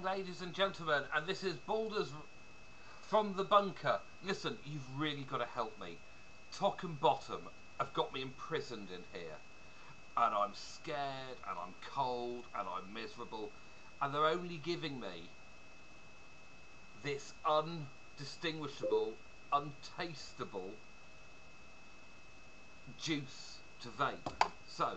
ladies and gentlemen, and this is Baldur's from the bunker. Listen, you've really got to help me. Top and bottom have got me imprisoned in here, and I'm scared, and I'm cold, and I'm miserable, and they're only giving me this undistinguishable, untastable juice to vape. So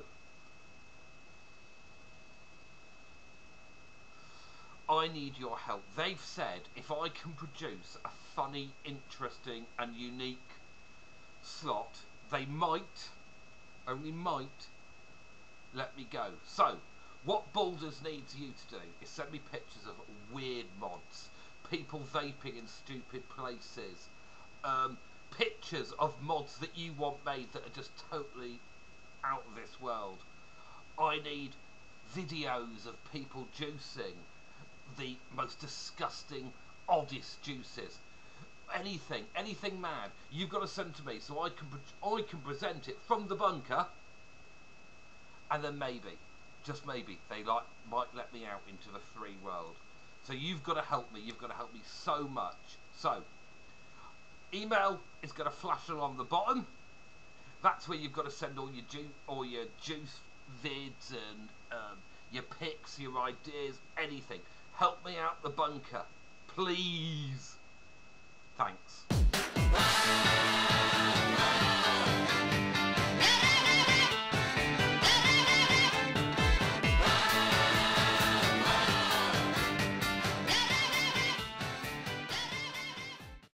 I need your help. They've said if I can produce a funny, interesting and unique slot, they might, only might, let me go. So what Baldur's needs you to do is send me pictures of weird mods, people vaping in stupid places, pictures of mods that you want made that are just totally out of this world. I need videos of people juicing the most disgusting, oddest juices. Anything mad, you've got to send to me so I can present it from the bunker, and then maybe, just maybe, they might let me out into the free world. So you've got to help me. You've got to help me so much. So email is going to flash along the bottom. That's where you've got to send all your juice vids and your pics, your ideas, anything. Help me out the bunker, please. Thanks.